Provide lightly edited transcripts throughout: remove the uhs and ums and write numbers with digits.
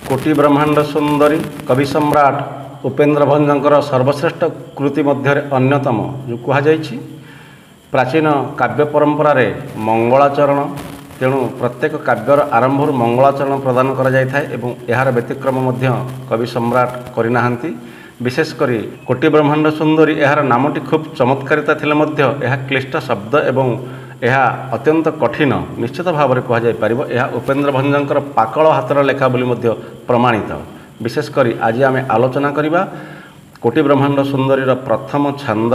कोटि ब्रह्मांड सुंदरी कवि सम्राट उपेन्द्र भंजंकर सर्वश्रेष्ठ कृति मध्य अन्यतम जो कहुई प्राचीन काव्य परंपरा रे मंगलाचरण तेणु प्रत्येक काव्यर आरंभ मंगलाचरण प्रदान करा जाय थाए एवं यार व्यतिक्रम मध्य कवि सम्राट करना विशेषकर कोटि ब्रह्मांड सुंदरी यार नामटी खूब चमत्कारिता थिले मध्य यह क्लिष्ट शब्द एवं यह अत्यंत कठिन निश्चित भाव में कहुपर यह उपेन्द्र भंजंकर पाकल हाथर लेखा बोली मध्य प्रमाणित विशेषकर आज आम आलोचना करवा कोटि ब्रह्मांड सुंदरी प्रथम छंद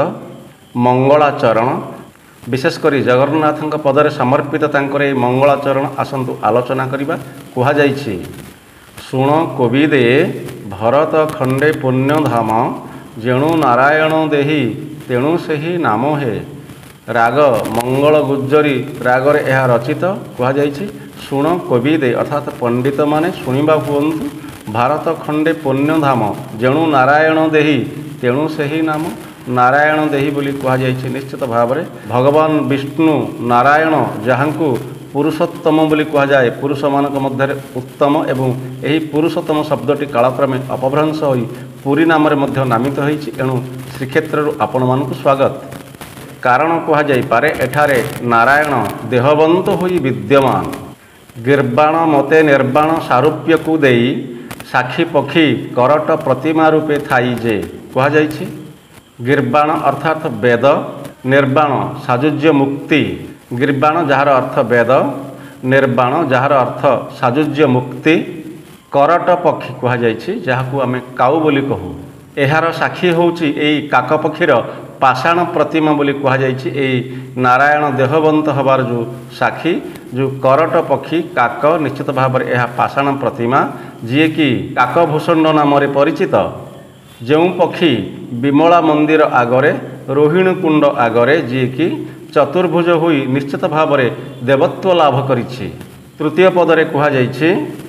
मंगलाचरण विशेषकर जगन्नाथ पदरे समर्पित तांकर मंगलाचरण आसतु आलोचना करवा कहुई शुण कोविदे भरत खंडे पुण्यधाम जेणु नारायण देही तेणु सही नाम हे राग मंगल गुज्जरी रागर यह रचित कहुई शुण कोविदे अर्थात पंडित माने शुणा हुंतु भारत खंडे पुण्यधाम जेणु नारायण देही तेणु सही नाम नारायण देही बोली कहुई निश्चित भाव में भगवान विष्णु नारायण जहाँ पुरुषोत्तम बोली कहुए पुरुष मान मध्य उत्तम एवं यही पुरुषोत्तम शब्दटी कालक्रमे अपभ्रंश हो पुरी नाम नामित होती एणु श्रीक्षेत्र आपण मानक स्वागत कारण कहुपारे एठारे नारायण देहवंत होई विद्यमान गिर्बाण मते निर्बाण सारूप्य को देई साक्षी पक्षी करट प्रतिमा रूपे थाई जे कहुई गिर्बाण अर्थात वेद निर्बाण साजुज्य मुक्ति गिर्बाण जार अर्थ वेद निर्बाण जार अर्थ साजुज्य मुक्ति करट पक्षी कहुई जहाँ आम काऊ बोली कहू यार साक्षी होची काक पक्षीर पाषाण प्रतिमा बोली कहुई नारायण देहवंत हबार जो साक्षी जो करट पक्षी काक निश्चित भाव में यह पाषाण प्रतिमा जी कि काकभूषण नाम परिचित जो पक्षी विमला मंदिर आगरे रोहिणी कुंड आगरे जी कि चतुर्भुज हुई निश्चित भाव में देवत्व लाभ करिछि। तृतीय पदरे कहुई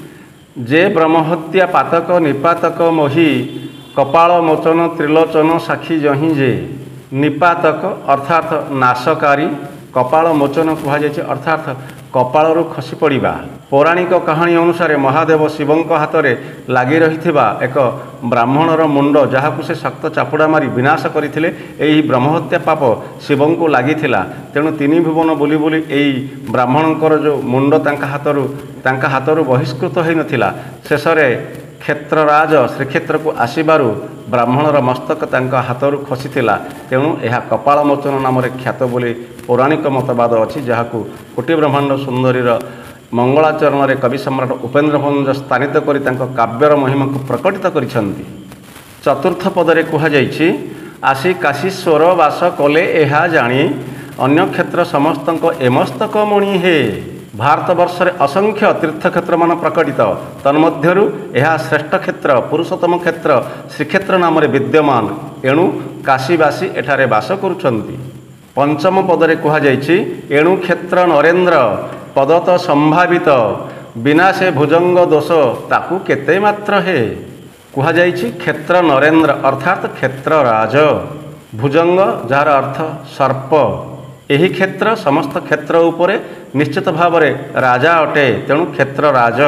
जे ब्रह्महत्या पातक निपातक मोही कपाल मोचन त्रिलोचन साक्षी जहीं जे निपातक अर्थात नाशकारी कपाल मोचन कहुई अर्थात कपालू खसी पड़ा पौराणिक कहानी अनुसार महादेव शिवों हाथ में लगी रही एक ब्राह्मणर मुंड जहाँ से शक्त चापुड़ा मारी विनाश करते यही ब्रह्महत्या पाप शिवों को लगी तेणु तीन भुवन बुली बुली यही ब्राह्मणकर जो मुंड हाथरू बहिष्कृत हो नाला शेष क्षेत्रराज श्रीक्षेत्र को आसबारू ब्राह्मणर मस्तक हाथरू खसी तेणु यह कपाल मोचन नाम ख्यात बोली पौराणिक मतवाद अच्छी जहाँ कोटि ब्रह्मांड सुंदरीर मंगलाचरण रे कवि सम्राट उपेन्द्र भंज स्थानित कर काव्यर महिमा को प्रकटित करिसेंती। चतुर्थ पदरे कहुई आसी काशीश्वर वास कले एहा जानी अन्य क्षेत्र समस्त एमस्तक मणि हे भारतवर्ष में असंख्य तीर्थक्षेत्र मान प्रकटित तन्मध्यरु यह श्रेष्ठ क्षेत्र पुरुषोत्तम क्षेत्र श्रीक्षेत्र नाम विद्यमान एणु काशीवासी एठारे वास करुछंती। पंचम पदरे कहुई एणु क्षेत्र नरेन्द्र पदत संभावित बिना से भुजंग दोष ताकू केते मात्र हे कहुई क्षेत्र नरेन्द्र अर्थात क्षेत्र राज भुजंग जार अर्थ सर्प यही क्षेत्र समस्त क्षेत्र उपरे निश्चित भाव में राजा अटे तेणु क्षेत्र राज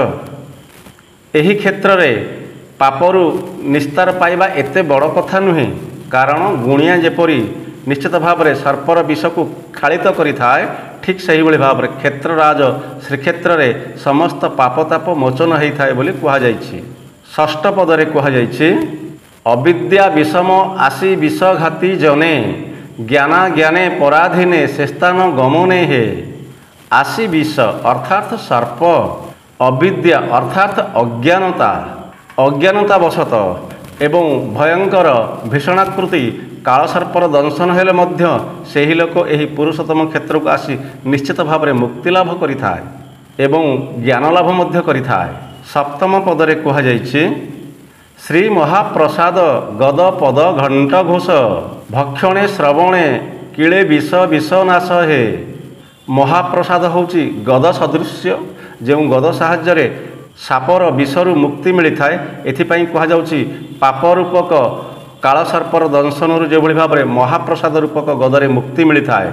यही क्षेत्र रे पापरू निस्तार पाइबा एते बड़ कथा नुहे कारण गुणिया जेपरी निश्चित भाव में सर्पर विष को खालित करिथाए ठीक सही भाई भाव में क्षेत्रराज श्रीक्षेत्र रे समस्त पापताप मोचन होता है बोली कहुई। षष्ठ पदरे कहुई अविद्या विषम आसी विषघाती जने ज्ञाना ज्ञाने पराधीने से स्थान गमने हे आसी विष अर्थात सर्प अविद्या अर्थात अज्ञानता अज्ञानतावशत एवं भयंकर भीषणाकृति कालसर्पर दंशन हेले मध्य सेही लोक एही पुरुषोत्तम क्षेत्र को आसी निश्चित भाव में मुक्ति लाभ करिथाए एवं ज्ञान लाभ मध्य करिथाए। सप्तम पदरे कहुई श्री महाप्रसाद गद पद घंट घोष भक्षणे श्रवणे किले विष विषनाश हे महाप्रसाद होची गद सदृश्य जो गद साहाय्य सापर विषरु मुक्ति मिलता है एथिपाई कहुची पाप रूपक कालसर्पर दंशनरु जो भाव में महाप्रसाद रूपक गदरे मुक्ति मिलता है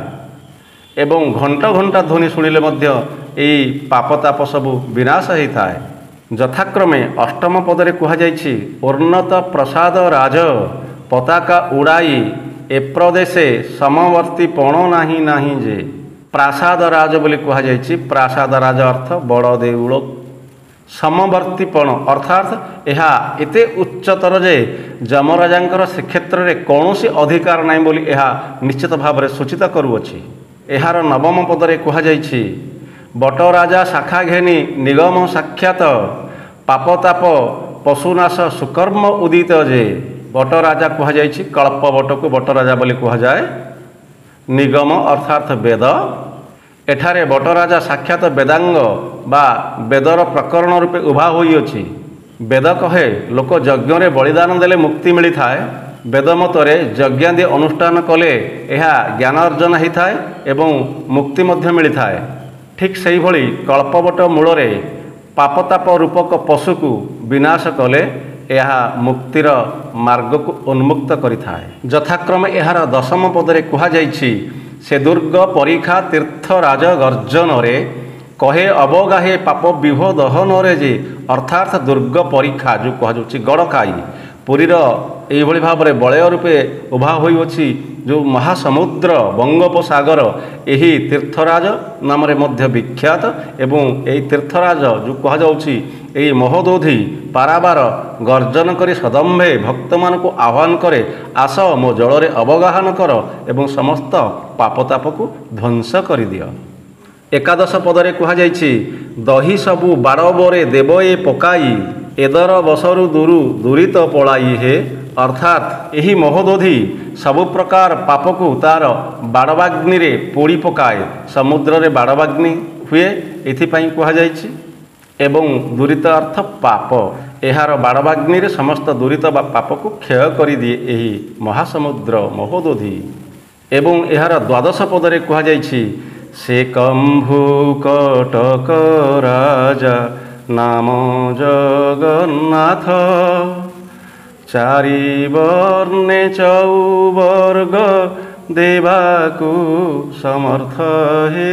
एवं घंटा घंटा ध्वनि शुणिले मध्य यही पापताप सबू विनाश होता है। ଯଥାକ୍ରମେ ଅଷ୍ଟମ ପଦରେ କୁହାଯାଇଛି ଉନ୍ନତ ପ୍ରସାଦ ରାଜ ପତାକା ଉଡ଼ାଇ ଏ ପ୍ରଦେଶେ ସମବର୍ତ୍ତୀ ପଣ ନାହିଁ ନାହିଁ ଯେ। ପ୍ରାସାଦ ରାଜ ବୋଲି କୁହାଯାଇଛି। ପ୍ରାସାଦ ରାଜ ଅର୍ଥ ବଡ଼ ଦେଉଳ। ସମବର୍ତ୍ତୀପଣ ଅର୍ଥାତ୍ ଏହା ଏତେ ଉଚ୍ଚତର ଯେ ଯମରାଜାଙ୍କର ଶ୍ରୀକ୍ଷେତ୍ରରେ କୌଣସି ଅଧିକାର ନାହିଁ ବୋଲି ଏହା ନିଶ୍ଚିତ ଭାବରେ ସୂଚିତ କରୁଅଛି। ଏହାର ନବମ ପଦରେ କୁହାଯାଇଛି ବଟରାଜା ଶାଖା ଘେନି ନିଗମ ସାକ୍ଷାତ ପାପତାପ ପଶୁନାଶ ସୁକର୍ମ ଉଦିତ ଯେ। ବଟରାଜା କୁହାଯାଇଛି କଳ୍ପବଟକୁ ବଟରାଜା ବୋଲି କୁହାଯାଏ। ନିଗମ ଅର୍ଥାତ୍ ବେଦ। ଏଠାରେ ବଟରାଜା ସାକ୍ଷାତ ବେଦାଙ୍ଗ ବା ବେଦର ପ୍ରକରଣ ରୂପେ ଉଭା ହୋଇଅଛି। ବେଦ କହେ ଲୋକ ଯଜ୍ଞରେ ବଳିଦାନ ଦେଲେ ମୁକ୍ତି ମିଳିଥାଏ। ବେଦ ମତରେ ଯଜ୍ଞାଦି ଅନୁଷ୍ଠାନ କଲେ ଏହା ଜ୍ଞାନ ଅର୍ଜନ ହୋଇଥାଏ ଏବଂ ମୁକ୍ତି ମଧ୍ୟ ମିଳିଥାଏ। ଠିକ୍ ସେହିଭଳି କଳ୍ପବଟ ମୂଳରେ ପାପତାପ ରୂପକ ପଶୁକୁ ବିନାଶ କଲେ ଏହା ମୁକ୍ତିର ମାର୍ଗକୁ ଉନ୍ମୁକ୍ତ କରିଥାଏ। ଯଥାକ୍ରମେ ଏହାର ଦଶମ ପଦରେ କୁହାଯାଇଛି ସେ ଦୁର୍ଗ ପରୀକ୍ଷା ତୀର୍ଥ ରାଜ ଗର୍ଜନରେ କହେ ଅବଗାହେ ପାପ ବିହ ଦହନରେ ଯେ। ଅର୍ଥାତ୍ ଦୁର୍ଗ ପରୀକ୍ଷା ଯେଉଁ କୁହାଯାଉଛି ଗଡ଼କାଇ ପୁରୀର ଏଇଭଳି ଭାବରେ ବଳୟ ରୂପେ ଉଭା ହୋଇଅଛି ଯେଉଁ ମହାସମୁଦ୍ର ବଙ୍ଗୋପସାଗର ଏହି ତୀର୍ଥରାଜ ନାମରେ ମଧ୍ୟ ବିଖ୍ୟାତ। ଏବଂ ଏହି ତୀର୍ଥରାଜ ଯେଉଁ କୁହାଯାଉଛି ଏହି ମହୋଦଧି ପାରାବାର ଗର୍ଜନ କରି ସଦମ୍ଭେ ଭକ୍ତମାନଙ୍କୁ ଆହ୍ୱାନ କରେ ଆସ ମୋ ଜଳରେ ଅବଗାହନ କର ଏବଂ ସମସ୍ତ ପାପତାପକୁ ଧ୍ୱଂସ କରିଦିଅ। ଏକାଦଶ ପଦରେ କୁହାଯାଇଛି ଦହି ସବୁ ବାଡ଼ବରେ ଦେବ ଏ ପକାଇ ଏଦର ବସରୁ ଦୂରିତ ପଳାଇ ହେ। ଅର୍ଥାତ୍ ଏହି ମହୋଦଧି ସବୁ ପ୍ରକାର ପାପକୁ ତାର ବାଡ଼ବାଗ୍ନିରେ ପୋଡ଼ି ପକାଏ। ସମୁଦ୍ରରେ ବାଡ଼ବାଗ୍ନି ହୁଏ ଏଥିପାଇଁ କୁହାଯାଇଛି। ଏବଂ ଦୂରିତ ଅର୍ଥ ପାପ। ଏହାର ବାଡ଼ବାଗ୍ନିରେ ସମସ୍ତ ଦୂରିତ ବା ପାପକୁ କ୍ଷୟ କରିଦିଏ ଏହି ମହାସମୁଦ୍ର ମହୋଦଧି। ଏବଂ ଏହାର ଦ୍ୱାଦଶ ପଦରେ କୁହାଯାଇଛି ସେ କମ୍ଭୁ କଟକ ରାଜା ନାମ ଜଗନ୍ନାଥ ଚାରି ବର୍ଣ୍ଣେ ଚଉବର୍ଗ ଦେବାକୁ ସମର୍ଥ ହେ।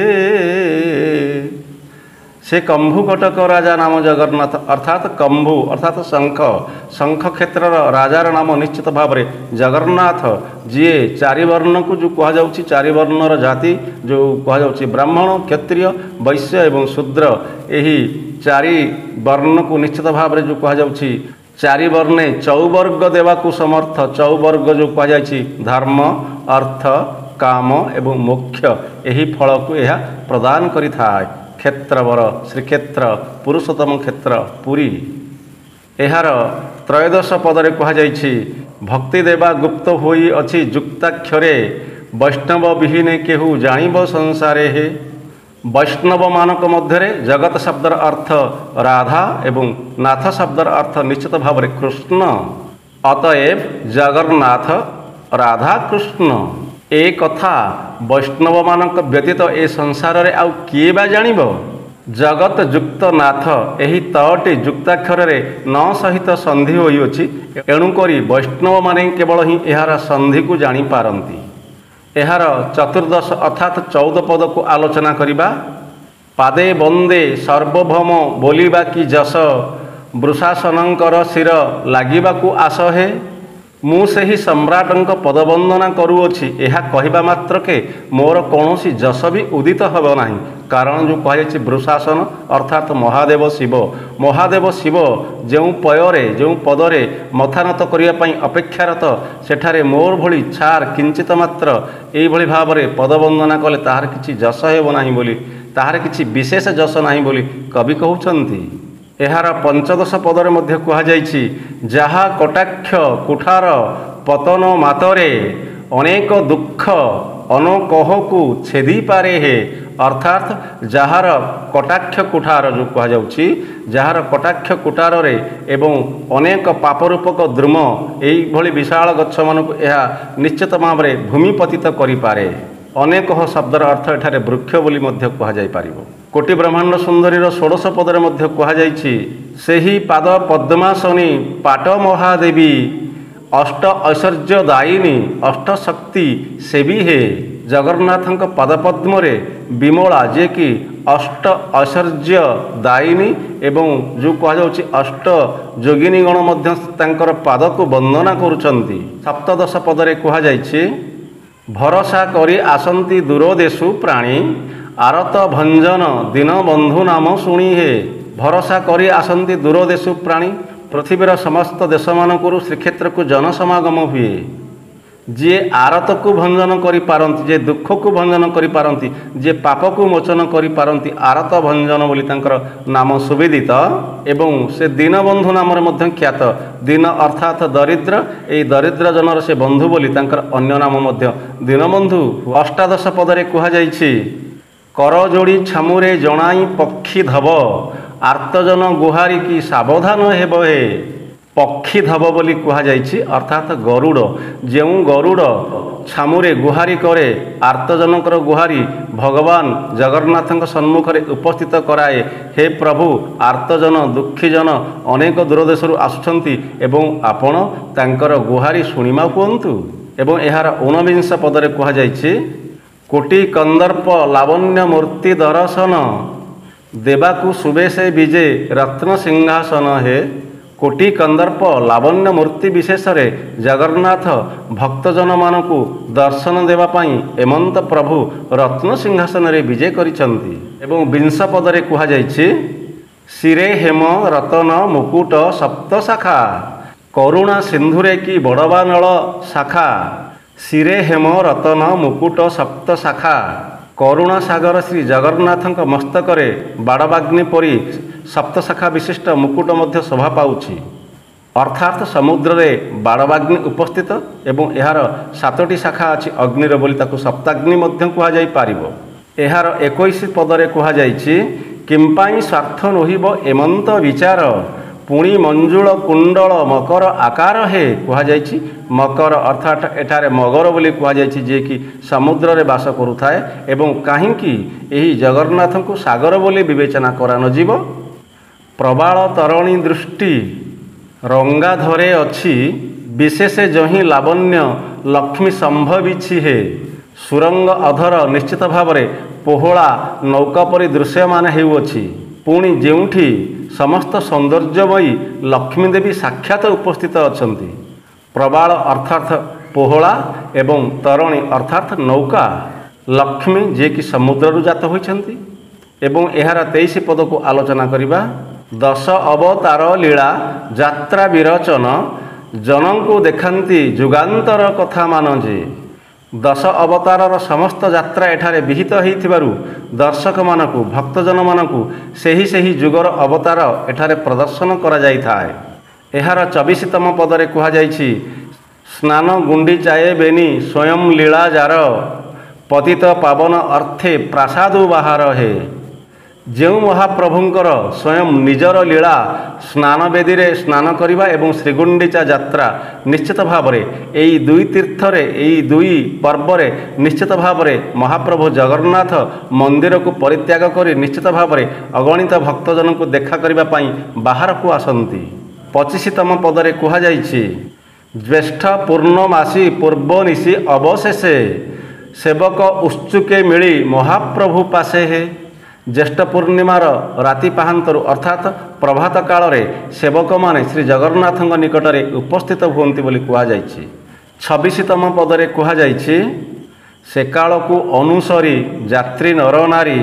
ସେ କମ୍ଭୁ କଟକ ରାଜା ନାମ ଜଗନ୍ନାଥ ଅର୍ଥାତ୍ କମ୍ଭୁ ଅର୍ଥାତ୍ ଶଙ୍ଖ କ୍ଷେତ୍ରର ରାଜାର ନାମ ନିଶ୍ଚିତ ଭାବରେ ଜଗନ୍ନାଥ ଯିଏ ଚାରି ବର୍ଣ୍ଣକୁ ଯେଉଁ କୁହାଯାଉଛି ଚାରି ବର୍ଣ୍ଣର ଜାତି ଯେଉଁ କୁହାଯାଉଛି ବ୍ରାହ୍ମଣ କ୍ଷତ୍ରିୟ ବୈଶ୍ୟ ଏବଂ ଶୂଦ୍ର ଏହି ଚାରି ବର୍ଣ୍ଣକୁ ନିଶ୍ଚିତ ଭାବରେ ଯେଉଁ କୁହାଯାଉଛି ଚାରି ବର୍ଣ୍ଣେ ଚଉବର୍ଗ ଦେବାକୁ ସମର୍ଥ। ଚଉବର୍ଗ ଯେଉଁ କୁହାଯାଇଛି ଧର୍ମ ଅର୍ଥ କାମ ଏବଂ ମୋକ୍ଷ ଏହି ଫଳକୁ ଏହା ପ୍ରଦାନ କରିଥାଏ। କ୍ଷେତ୍ରବର ଶ୍ରୀକ୍ଷେତ୍ର ପୁରୁଷୋତ୍ତମ କ୍ଷେତ୍ର ପୁରୀ। ଏହାର ତ୍ରୟୋଦଶ ପଦରେ କୁହାଯାଇଛି ଭକ୍ତି ଦେବା ଗୁପ୍ତ ହୋଇଅଛି ଯୁକ୍ତାକ୍ଷରେ ବୈଷ୍ଣବ ବିହୀନେ କେହୁ ଜାଣିବ ସଂସାରେ ହେ। ବୈଷ୍ଣବମାନଙ୍କ ମଧ୍ୟରେ ଜଗତ ଶବ୍ଦର ଅର୍ଥ ରାଧା ଏବଂ ନାଥ ଶବ୍ଦର ଅର୍ଥ ନିଶ୍ଚିତ ଭାବରେ କୃଷ୍ଣ। ଅତଏବ ଜଗନ୍ନାଥ ରାଧା କୃଷ୍ଣ ଏ କଥା ବୈଷ୍ଣବମାନଙ୍କ ବ୍ୟତୀତ ଏ ସଂସାରରେ ଆଉ କିଏ ବା ଜାଣିବ। ଜଗତ ଯୁକ୍ତ ନାଥ ଏହି ତଟି ଯୁକ୍ତାକ୍ଷରରେ ନ ସହିତ ସନ୍ଧି ହୋଇଅଛି। ଏଣୁକରି ବୈଷ୍ଣବମାନେ କେବଳ ହିଁ ଏହାର ସନ୍ଧିକୁ ଜାଣିପାରନ୍ତି। ଏହାର ଚତୁର୍ଦ୍ଦଶ ଅର୍ଥାତ୍ 14 ପଦକୁ ଆଲୋଚନା କରିବା। ପାଦେ ବନ୍ଦେ ସର୍ବଭୌମ ବୋଲିବା କି ଯଶ ବୃଷାସନଙ୍କର ଶିର ଲାଗିବାକୁ ଆସ ହେ। ମୁଁ ସେହି ସମ୍ରାଟଙ୍କ ପଦବନ୍ଦନା କରୁଅଛି ଏହା କହିବା ମାତ୍ରକେ ମୋର କୌଣସି ଯଶ ବି ଉଦିତ ହେବ ନାହିଁ। କାରଣ ଯେଉଁ କୁହାଯାଇଛି ବୃଷାସନ ଅର୍ଥାତ୍ ମହାଦେବ ଶିବ। ମହାଦେବ ଶିବ ଯେଉଁ ପୟରେ ଯେଉଁ ପଦରେ ମଥାନତ କରିବା ପାଇଁ ଅପେକ୍ଷାରତ ସେଠାରେ ମୋର ଭଳି ଛାର କିଞ୍ଚିତ ମାତ୍ର ଏଇଭଳି ଭାବରେ ପଦବନ୍ଦନା କଲେ ତାହାର କିଛି ଯଶ ହେବ ନାହିଁ ବୋଲି ତାହାର କିଛି ବିଶେଷ ଯଶ ନାହିଁ ବୋଲି କବି କହୁଛନ୍ତି। ଏହାର ପଞ୍ଚଦଶ ପଦରେ ମଧ୍ୟ କୁହାଯାଇଛି ଯାହା କଟାକ୍ଷ କୁଠାର ପତନ ମାତରେ ଅନେକ ଦୁଃଖ ଅନକହକୁ ଛେଦିପାରେ ହେ। ଅର୍ଥାତ୍ ଯାହାର କଟାକ୍ଷ କୁଠାର ଯେଉଁ କୁହାଯାଉଛି ଯାହାର କଟାକ୍ଷ କୁଠାରରେ ଏବଂ ଅନେକ ପାପରୂପକ ଦ୍ରୁମ ଏଇଭଳି ବିଶାଳ ଗଛମାନଙ୍କୁ ଏହା ନିଶ୍ଚିତ ଭାବରେ ଭୂମିପତିତ କରିପାରେ। ଅନେକ ଶବ୍ଦର ଅର୍ଥ ଏଠାରେ ବୃକ୍ଷ ବୋଲି ମଧ୍ୟ କୁହାଯାଇପାରିବ। କୋଟି ବ୍ରହ୍ମାଣ୍ଡ ସୁନ୍ଦରୀର ଷୋଡ଼ଶ ପଦରେ ମଧ୍ୟ କୁହାଯାଇଛି ସେହି ପାଦ ପଦ୍ମାସନୀ ପାଟ ମହାଦେବୀ ଅଷ୍ଟ ଐଶ୍ୱର୍ଯ୍ୟ ଦାୟିନୀ ଅଷ୍ଟଶକ୍ତି ସେବି ହେ। जगन्नाथଙ୍କ पादपद्मरे विमला जे कि अष्ट ऐश्वर्य दायिनी एवं जो कहुच्छी अष्ट जोगिनी गण मध्य तांकर पाद को वंदना करुछंती। सप्तदश पदरे कहुଯାଇଛି भरोसा करी आसंती दूरदेशु प्राणी आरत भंजन दीन बंधु नाम शुणी हे। भरोसा करी आसंती दूरदेशु प्राणी पृथ्वीर समस्त देश मानकरू श्रीक्षेत्र को जनसमागम हुए। जे आरत को भंजन करि पारंती, जे दुख को भंजन करि पारंती, जे पाप को मोचन करि पारंती आरत भंजन बोली तांकर नाम सुविदित एवं से दीनबंधु नाम मध्य ख्यात। दीन अर्थात दरिद्र, एई दरिद्र जनर से बंधु बोली तांकर अन्य नाम मध्य दीनबंधु। अष्टादश पदरे कुहाଯାଇଛି कर जोड़ी छामुरे जणाई पक्षी धब आर्तजन गुहारी की सावधान हेब हे। पक्षी धब बोली कुहाଯାଇଛି अर्थात गरुड़, जो गरुड़ छामुरे गुहारी करे आर्तजनकर गुहारी भगवान जगन्नाथ सम्मुखरे उपस्थित कराए। हे प्रभु आर्तजन दुखीजन अनेक दूरदेशरू आसुछंती एवं आपण तांकर गुहारी शुणिमा कुहतु। एवं एहार 49 पदरे कुहाଯାଇଛି कोटि कंदर्प लावण्य मूर्ति दर्शन देवाकु सुबेशे विजे रत्न सिंहासन हे। कोटि कंदर्प लावण्य मूर्ति विशेष जगन्नाथ भक्तजन मानकु दर्शन देवा पाई एमंत प्रभु रत्न सिंहासन रे विजय करिसंती। एवं 20 पदरे कुहाଯାଇଛି शिरे हेम रतन मुकुट सप्त शाखा करुणा सिंधुरे की बड़बानल शाखा। शिरे हेम रतन मुकुट सप्त शाखा करुणा सागर श्री जगन्नाथ मस्तकरे बाड़बाग्नि परी सप्तशाखा विशिष्ट मुकुट मध्य शोभा पाउछि। अर्थात समुद्र रे बाड़बाग्नि उपस्थित एवं एहार 7टी शाखा अछि अग्निर बोली ताकु सप्ताग्नि मध्य कुहा जाई पारिबो। एहार 21 पदरे कुहा जाईछि किंपाई स्वार्थ नोहिब एमंत विचार पुणी मंजुल कुंडल मकर आकार हे। कुहा जाईछि मकर अर्थात एठारे मगर बोली कुहा जाईछि जे कि समुद्र रे वास करुथाए एवं काहींकि एही जगन्नाथ को सागर बोली विवेचना करा न जीव। प्रबाल तरणी दृष्टि रंगा धरे अछि विशेष जही लावण्य लक्ष्मी संभविछि हे। सुरंग अधर निश्चित भावरे पोहला नौका परी दृश्यमान हेउछि। पुणी जेउठी समस्त सौंदर्यमयी लक्ष्मी देवी साक्षात उपस्थित अछंती। प्रबाल अर्थात पोहला एवं तरणी अर्थात नौका लक्ष्मी जे कि समुद्ररु जात होइछंती। एवं एहार 23 पद को आलोचना करिबा। 10 अवतार लीला यात्रा विरचन जनंकु देखांती जुगांतर कथा मानजे। 10 अवतारर समस्त यात्रा एठारे विहित होइथिबारु दर्शक मानकु भक्तजन मानकु सेही जुगर अवतार एठारे प्रदर्शन करा जाई थाए। एहार 24तम पदरे कुहा जाईछि स्नान गुंडीचाए बेनी स्वयं लीला जार पतित पावन अर्थे प्रासादु बाहार हे। जो महाप्रभुंकर स्वयं निजर लीला स्नान बेदी रे स्नान करिबा एवं श्रीगुंडीचा यात्रा निश्चित भावरे एई दुई तीर्थरे एई दुई पर्वरे निश्चित भावरे महाप्रभु जगन्नाथ मंदिर को परित्याग करी निश्चित भावरे अगणित भक्तजन को देखा करिबा पई बाहर को आसंती। 25तम पदरे कुहा जाईछि ज्येष्ठ पूर्णमासी पूर्वनिशी अवशेषे सेवक उत्सुके मिली महाप्रभु पासे हे। ज्येष्ठ पूर्णिमार राति पाहांतरु अर्थात प्रभात काल रे सेवक माने श्री जगन्नाथ निकट में उपस्थित हुअन्ति बोली कुहा जाईछि। 26तम पदरे कुहा जाईछि से काल को अनुसरी यात्री नर नारी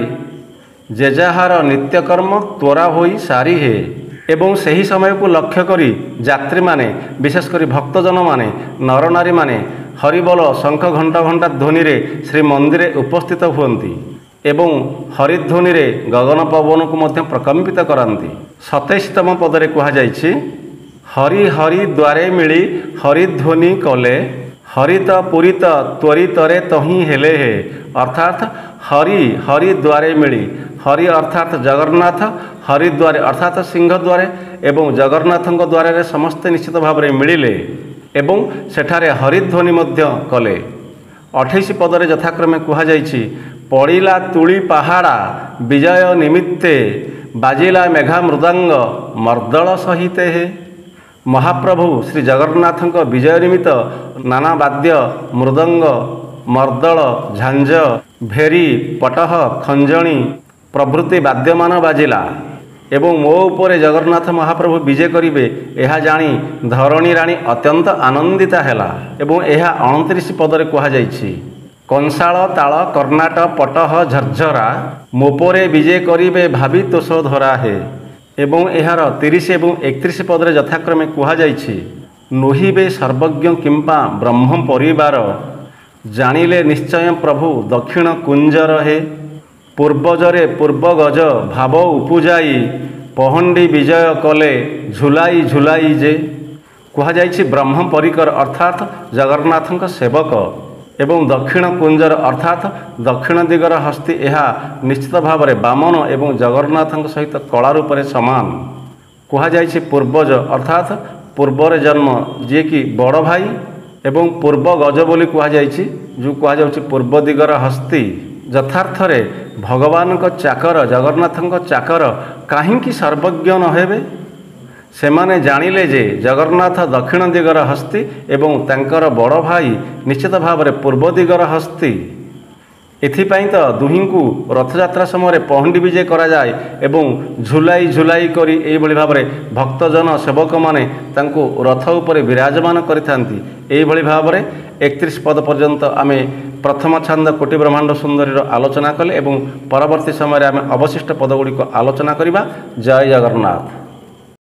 जेजाहार नित्यकर्म त्वरा होई सारी हे। एवं सही समय को लक्ष्य करी यात्री माने विशेषकर भक्तजन माने नर नारी माने हरिबोल शंख घंटा घंटा ध्वनि रे श्री मंदिरे उपस्थित हुअन्ति एवं हरिध्वनि रे गगन पवन को मध्य प्रकंपित करांती। 27तम पदरे कुहा जाईछि हरि हरि द्वारे मिली हरिध्वनि कले हरित पुरित त्वरितरे तही हेले हे। अर्थात हरि हरि द्वारे मिली हरि अर्थात जगन्नाथ हरिद्वारे अर्थात सिंह द्वारे एवं जगन्नाथ द्वारे रे समस्ते निश्चित भाव में मिलिले एवं सेठारे हरिध्वनि मध्य कले। 28 पदरे यथाक्रमे कुहा जाईछि पड़िला तुली पहाड़ा विजय निमित्ते बाजिला मेघा मृदंग मर्दल सहिते हे। महाप्रभु श्री जगन्नाथ विजय निमित्त नाना वाद्य मृदंग ମର୍ଦ୍ଦଳ, ଝାଞ୍ଜ, ଭେରୀ, ପଟହ, ଖଞ୍ଜଣି ପ୍ରଭୃତି ବାଦ୍ୟମାନ ବାଜିଲା ଏବଂ ମୋ ଉପରେ ଜଗନ୍ନାଥ ମହାପ୍ରଭୁ ବିଜେ କରିବେ ଏହା ଜାଣି ଧରଣୀ ରାଣୀ ଅତ୍ୟନ୍ତ ଆନନ୍ଦିତା ହେଲା। ଏବଂ ଏହା 29 ପଦରେ କୁହାଯାଇଛି, କଂସାଳ, ତାଳ, କର୍ଣ୍ଣାଟ, ପଟହ, ଝରଝରା ମୋପରେ ବିଜେ କରିବେ ଭାବି ତୋଷ ଧରା ହେ। ଏବଂ ଏହାର 30 ଏବଂ 31 ପଦରେ ଯଥାକ୍ରମେ କୁହାଯାଇଛି, ନୋହିବେ ସର୍ବଜ୍ଞ କିମ୍ବା ବ୍ରହ୍ମ ପରିବାର ଜାଣିଲେ ନିଶ୍ଚୟ ପ୍ରଭୁ ଦକ୍ଷିଣ କୁଞ୍ଜର ହେ। ପୂର୍ବଜରେ ପୂର୍ବ ଗଜ ଭାବ ଉପୁଜାଇ ପହଣ୍ଡି ବିଜୟ କଲେ ଝୁଲାଇ ଝୁଲାଇ ଯେ। କୁହାଯାଇଛି ବ୍ରହ୍ମ ପରିକର ଅର୍ଥାତ୍ ଜଗନ୍ନାଥଙ୍କ ସେବକ ଏବଂ ଦକ୍ଷିଣ କୁଞ୍ଜର ଅର୍ଥାତ୍ ଦକ୍ଷିଣ ଦିଗର ହସ୍ତି ଏହା ନିଶ୍ଚିତ ଭାବରେ ବାମନ ଏବଂ ଜଗନ୍ନାଥଙ୍କ ସହିତ କଳା ରୂପରେ ସମାନ। କୁହାଯାଇଛି ପୂର୍ବଜ ଅର୍ଥାତ୍ ପୂର୍ବରେ ଜନ୍ମ ଯିଏକି ବଡ଼ ଭାଇ ଏବଂ ପୂର୍ବ ଗଜ ବୋଲି କୁହାଯାଇଛି, ଯେଉଁ କୁହାଯାଉଛି ପୂର୍ବ ଦିଗର ହସ୍ତି। ଯଥାର୍ଥରେ ଭଗବାନଙ୍କ ଚାକର ଜଗନ୍ନାଥଙ୍କ ଚାକର କାହିଁକି ସର୍ବଜ୍ଞ ନ ହେବେ? ସେମାନେ ଜାଣିଲେ ଯେ ଜଗନ୍ନାଥ ଦକ୍ଷିଣ ଦିଗର ହସ୍ତି ଏବଂ ତାଙ୍କର ବଡ଼ ଭାଇ ନିଶ୍ଚିତ ଭାବରେ ପୂର୍ବ ଦିଗର ହସ୍ତି। ଏଥିପାଇଁ ତ ଦୁହିଁଙ୍କୁ ରଥଯାତ୍ରା ସମୟରେ ପହଣ୍ଡି ବିଜେ କରାଯାଏ ଏବଂ ଝୁଲାଇ ଝୁଲାଇ କରି ଏହିଭଳି ଭାବରେ ଭକ୍ତଜନ ସେବକମାନେ ତାଙ୍କୁ ରଥ ଉପରେ ବିରାଜମାନ କରିଥାନ୍ତି। ଏହିଭଳି ଭାବରେ 31 ପଦ ପର୍ଯ୍ୟନ୍ତ ଆମେ ପ୍ରଥମ ଛାନ୍ଦ କୋଟି ବ୍ରହ୍ମାଣ୍ଡ ସୁନ୍ଦରୀର ଆଲୋଚନା କଲେ ଏବଂ ପରବର୍ତ୍ତୀ ସମୟରେ ଆମେ ଅବଶିଷ୍ଟ ପଦଗୁଡ଼ିକ ଆଲୋଚନା କରିବା। ଜୟ ଜଗନ୍ନାଥ।